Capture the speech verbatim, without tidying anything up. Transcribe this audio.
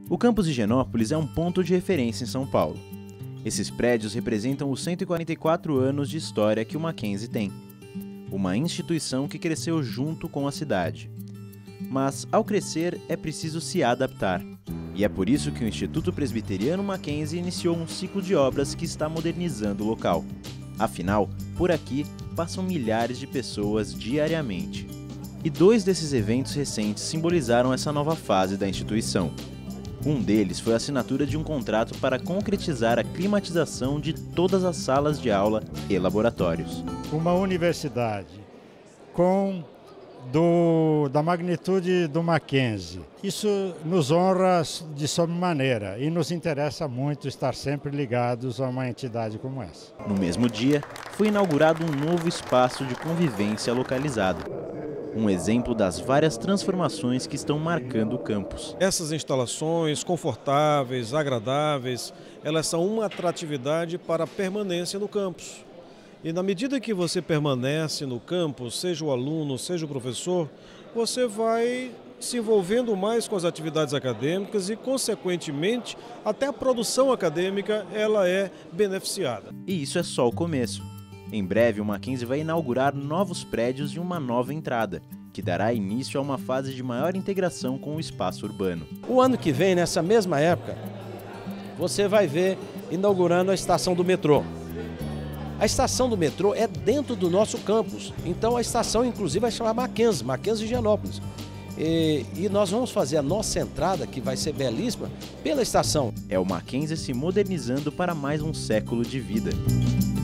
O campus Higienópolis é um ponto de referência em São Paulo. Esses prédios representam os cento e quarenta e quatro anos de história que o Mackenzie tem. Uma instituição que cresceu junto com a cidade. Mas, ao crescer, é preciso se adaptar. E é por isso que o Instituto Presbiteriano Mackenzie iniciou um ciclo de obras que está modernizando o local. Afinal, por aqui passam milhares de pessoas diariamente. E dois desses eventos recentes simbolizaram essa nova fase da instituição. Um deles foi a assinatura de um contrato para concretizar a climatização de todas as salas de aula e laboratórios. Uma universidade com do, da magnitude do Mackenzie, isso nos honra de sobremaneira e nos interessa muito estar sempre ligados a uma entidade como essa. No mesmo dia, foi inaugurado um novo espaço de convivência localizado. Um exemplo das várias transformações que estão marcando o campus. Essas instalações confortáveis, agradáveis, elas são uma atratividade para a permanência no campus. E na medida que você permanece no campus, seja o aluno, seja o professor, você vai se envolvendo mais com as atividades acadêmicas e, consequentemente, até a produção acadêmica ela é beneficiada. E isso é só o começo. Em breve, o Mackenzie vai inaugurar novos prédios e uma nova entrada, que dará início a uma fase de maior integração com o espaço urbano. O ano que vem, nessa mesma época, você vai ver inaugurando a estação do metrô. A estação do metrô é dentro do nosso campus, então a estação inclusive vai chamar Mackenzie, Mackenzie Higienópolis. E, e nós vamos fazer a nossa entrada, que vai ser belíssima, pela estação. É o Mackenzie se modernizando para mais um século de vida.